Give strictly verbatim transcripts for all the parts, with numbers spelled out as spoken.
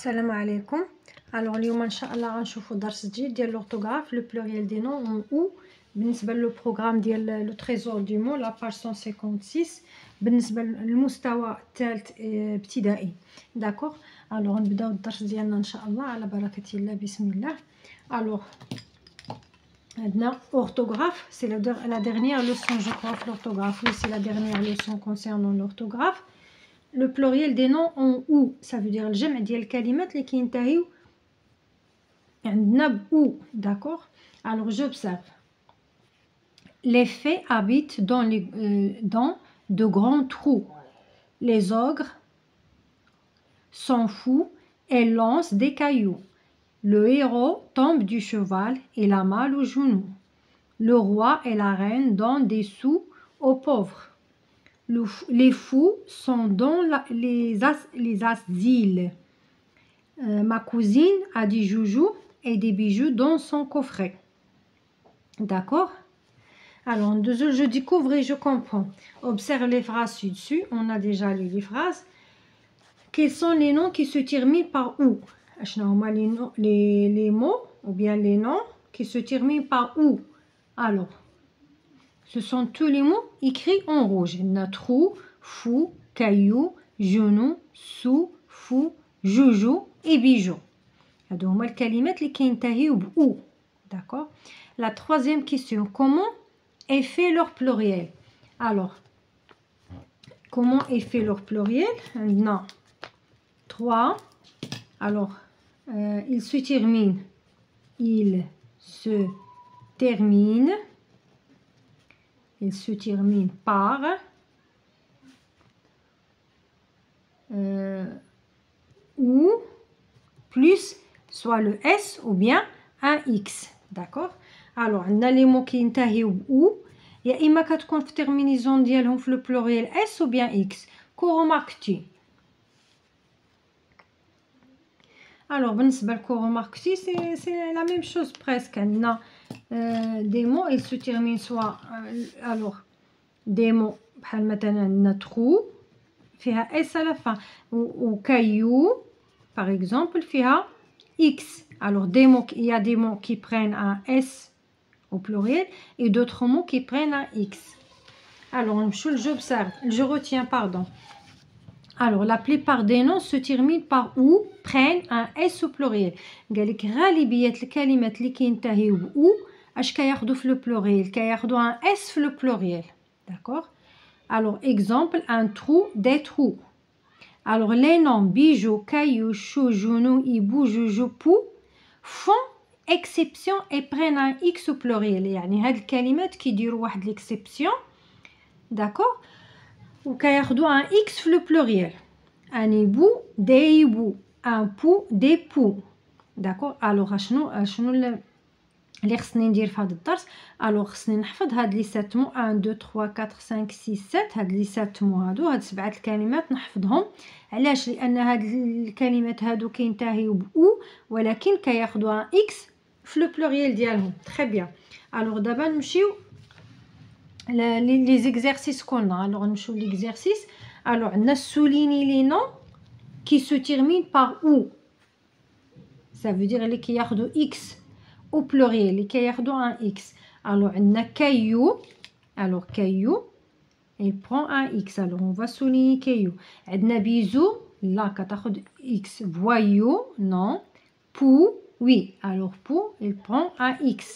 السلام عليكم. الوغ اليوم ان شاء الله غنشوفوا درس جديد ديال لورتوغراف لو بلوريال دي نون اون او بالنسبه لو بروغرام ديال لو تريزور دو مون لا باج مية وستة وخمسين بالنسبه للمستوى الثالث ابتدائي. داكوغ الوغ نبداو الدرس ديالنا ان شاء الله على بركه الله. بسم الله. الوغ عندنا orthographe, c'est la, la dernière leçon je crois de l'orthographe. Oui, c'est la dernière leçon concernant l'orthographe. Le pluriel des noms en ou, ça veut dire le جمع ديال الكلمات اللي كينتهيو عندنا ب ou, d'accord. Alors j'observe. Les fées habitent dans les euh, dans de grands trous. Les ogres s'en foutent et lancent des cailloux. Le héros tombe du cheval et a mal au genou. Le roi et la reine donnent des sous aux pauvres. Le, les fous sont dans la, les, as, les asiles. Euh, ma cousine a des joujoux et des bijoux dans son coffret. D'accord? Alors, je découvre et je comprends. Observe les phrases ci-dessus. On a déjà lu les phrases. Quels sont les noms qui se terminent par ou? Les, les, les mots ou bien les noms qui se terminent par ou. Alors, ce sont tous les mots écrits en rouge. Trou, fou, caillou, genou, sou, fou, joujou et bijou. هادو هما الكلمات اللي كينتهيو ب ou. D'accord? La troisième question. Comment est fait leur pluriel? Alors, comment est fait leur pluriel? Non. trois. Alors, euh, il se termine. Il se termine. Il se termine par euh, ou plus soit le S ou bien un X. D'accord? Alors, on a les mots qui ينتهيو ب ou. يا إما كتكون في terminaison ديالهم في le pluriel S ou bien X. Que remarques-tu? Alors, بالنسبة لكو remarques-tu, c'est c'est la même chose presque. On a euh, des mots, ils se terminent soit euh, alors des mots بحال مثلا عندنا trou فيها S à la fin ou caillou par exemple فيها X. Alors des mots, il y a des mots qui prennent un S au pluriel et d'autres mots qui prennent un X. Alors j'observe, je retiens pardon. Alors la plupart des noms se terminent par ou prennent un S au pluriel. قال لك غالبية الكلمات اللي كينتهيو ب ou اش كياخدو في le pluriel كياخدو un S في le pluriel. D'accord? Alors exemple un trou, des trous. Alors les noms bijou, caillou, chou, genou, hibou, joujou, pou font exception et prennent un X au pluriel. يعني هاد الكلمات كيديروا واحد l'exception. D'accord? وكياخدو un X في le pluriel. Un hibou, des hiboux. Un pou, des poux. D'accord? Alors شنو شنو اللي خصني ندير في هذا الدرس؟ الوغ خصني نحفظ هاد لي سات مو واحد اثنين ثلاثة أربعة خمسة ستة سبعة. هاد لي سات مو هادو هاد سبعه الكلمات نحفظهم. علاش؟ لان هاد الكلمات هادو كينتهيو ب او ولكن كياخدوا ان اكس في لو بلوريال ديالهم. تري بيان. الوغ دابا نمشيو لي زيكزارسيس كولنا. الوغ نمشيو ليكزارسيس. الوغ عندنا سوليني لي نون كي سو تيرمين بار او. ça veut dire اللي كياخدوا اكس au pluriel اللي كياخدوا un X. alors عندنا caillou. alors caillou il prend un X. alors on va souligner caillou. عندنا bisou là كتاخد X. voyou non. pou oui. alors pou il prend un X.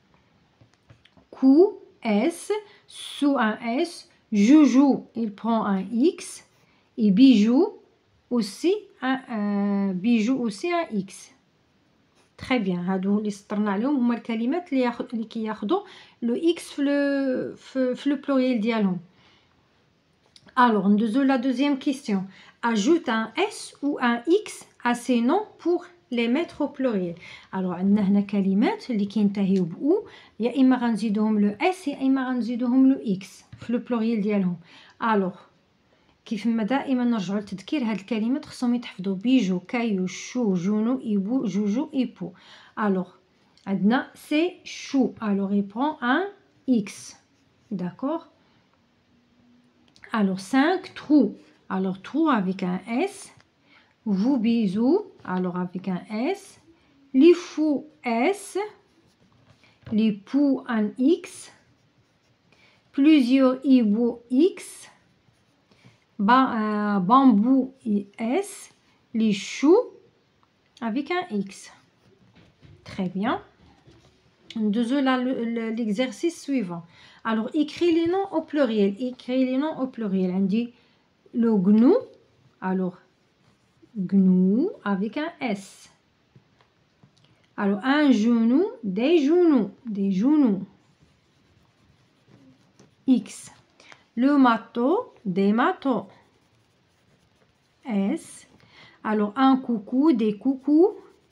cou S. sous un S. joujou il prend un X. et bijou aussi un euh, bijou aussi un X. Très bien. هادو اللي سطرنا عليهم هما الكلمات اللي ياخد اللي كياخدوا لو اكس في لو في لو بلوريال ديالهم. alors ندوزو la deuxième question. ajoute un S ou un X à ces noms pour les mettre au pluriel. alors عندنا هنا كلمات اللي كينتهيو ب او يا اما غنزيدوهم لو اس يا اما غنزيدوهم لو اكس في لو بلوريال ديالهم. alors كيف ما دائما نرجعوا لتذكير هاد الكلمات خصهم يتحفظوا بيجو كايو شو جونو ايبو جوجو ايبو. الوغ عندنا سي شو. الوغ il prend un X. d'accord. alors cinq trous. alors trou avec un S. vous bisous, alors avec un S, les fous S, les poux un X, plusieurs hiboux X, ba, euh, bambou S, les choux avec un X. Très bien. L'exercice suivant. Alors, écris les noms au pluriel. Écris les noms au pluriel. On dit le gnou. Alors, gnou avec un S. Alors, un genou, des genoux, des genoux. X. Le marteau, des marteaux. S. Alors, un coucou, des coucous.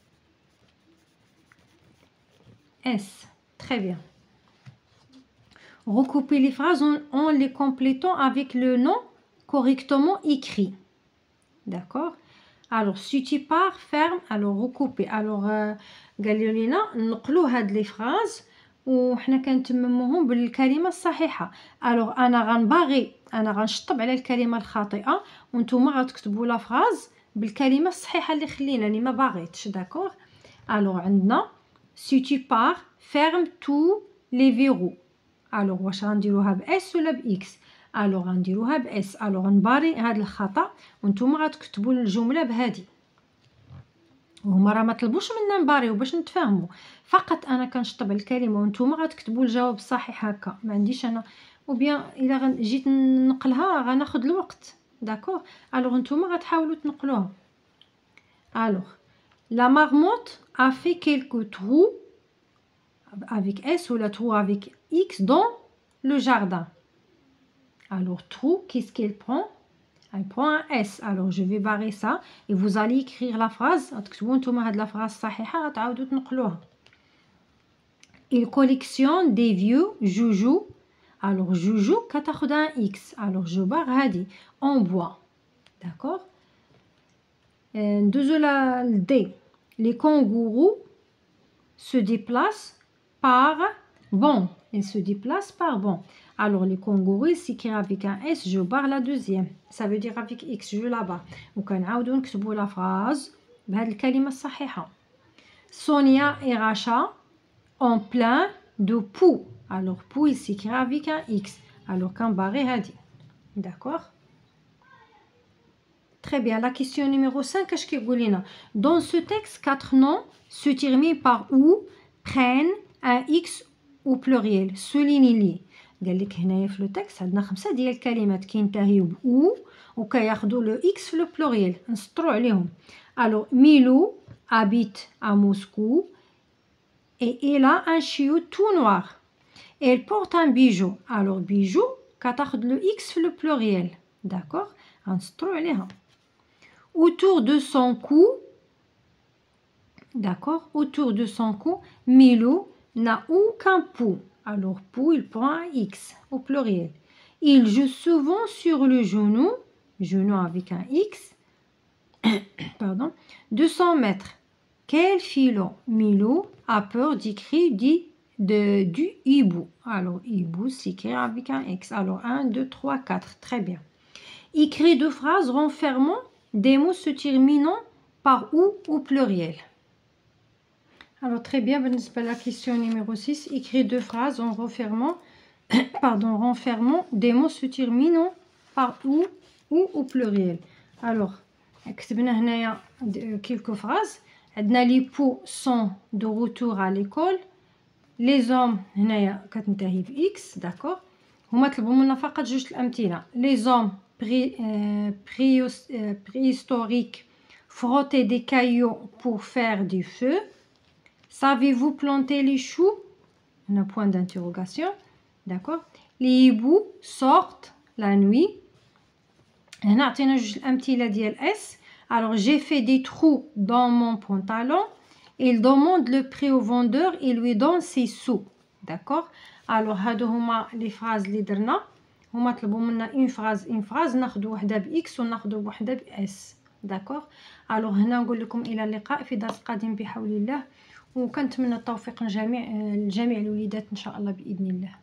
S. Très bien. Recoupez les phrases en, en les complétant avec le nom correctement écrit. D'accord? Alors, si tu pars, ferme. Alors, recoupez. Alors, قالوا لنا نقلوا هاد لي فراز وحنا كنتمموهم بالكلمه الصحيحه. الوغ انا غنباغي انا غنشطب على الكلمه الخاطئه وانتم غتكتبوا لا فراز بالكلمه الصحيحه اللي خلينا اللي ما باغيتش. داكوغ؟ الوغ عندنا si tu pars ferme tous les verrous. الوغ واش غنديروها باس ولا باكس؟ الوغ غنديروها باس. الوغ نباري هاد الخطا وانتم غتكتبوا الجمله بهادي. وهما راه ما طلبوش منا نباريو باش نتفاهموا، فقط انا كنشطب الكلمه وانتم غتكتبوا الجواب الصحيح هكا. ما عنديش انا وبيان الا جيت نقلها غناخذ الوقت. داكوغ؟ الوغ نتوما غتحاولوا تنقلوها. الوغ la marmotte a fait quelques trous avec S ou la trou avec X dans le jardin. Alors trou, qu'est-ce qu'elle prend? Elle prend un S. Alors je vais barrer ça et vous allez écrire la phrase. تكتبوا نتوما هاد la phrase صحيحة غتعاودوا تنقلوها. Il collectionne des vieux joujoux. Alors joujou كتاخد un X. Alors je barre هادي en bois. D'accord? ندوزو la D. Les kangourous se déplacent par bon. Ils se déplacent par bon. Alors les kangourous s'écrit avec un S, je barre la deuxième. Ça veut dire avec X, je la barre. وكنعاودو نكتبو la phrase بهاد الكلمة الصحيحة. Sonia et Racha ont plein de poux. Alors poux il s'écrit avec un X. Alors كنباري هادي. D'accord? Très bien. La question numéro cinq, اش كيقول لنا؟ Dans ce texte, quatre noms se terminent par ou prennent un X au pluriel. Soulignez-les. قال لك هنايا في لو تكست عندنا خمسه ديال الكلمات كينتهيو ب او وكياخذوا لو اكس في لو بلوريال. نسطروا عليهم. الو ميلو habite à Moscou et elle a un chiot tout noir. Elle porte un bijou. Alors bijou كتاخذ لو اكس في لو بلوريال. داكوغ؟ غنسطروا عليها. Autour de son cou, d'accord, autour de son cou, Milo n'a aucun pou. Alors pou, il prend un X au pluriel. Il joue souvent sur le genou, genou avec un X, pardon, de cent mètres. Quel filon? Milo a peur d'écrire de, du hibou. Alors hibou s'écrit avec un X. Alors un, deux, trois, quatre. Très bien. Écrit deux phrases renfermant des mots se terminant par ou au pluriel. Alors très bien, بالنسبة à la question numéro six, écrit deux phrases en renfermant, pardon, renfermant des mots se terminant par ou ou au pluriel. Alors, كتبنا هنايا quelques phrases. عندنا les poux sont de retour à l'école. Les hommes هنايا كتنتهي ب X. d'accord. هما طلبوا منا فقط جوج الأمثلة. Les hommes Pré, euh, préhis, euh, préhistorique, frotter des cailloux pour faire du feu. Savez-vous planter les choux? Un point d'interrogation. D'accord. Les hiboux sortent la nuit. هنا عطينا جوج الأمثلة ديال S. Alors j'ai fait des trous dans mon pantalon. Il demande le prix au vendeur et lui donne ses sous. D'accord. Alors هادو هما les phrases اللي درنا. هما طلبوا منا اون فراز اون فراز ناخذ وحده باكس وناخذ وحده باس. داكوغ. الوغ هنا نقول لكم الى اللقاء في درس قادم بحول الله، وكنتمنى التوفيق لجميع لجميع الوليدات ان شاء الله باذن الله.